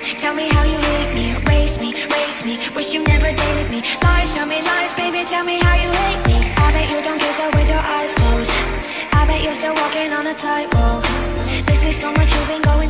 Tell me how you hate me, race me, wish you never dated me. Lies, tell me lies, baby, tell me how you hate me. I bet you don't kiss her with your eyes closed. I bet you're still walking on a tightrope. Miss me so much, you've been going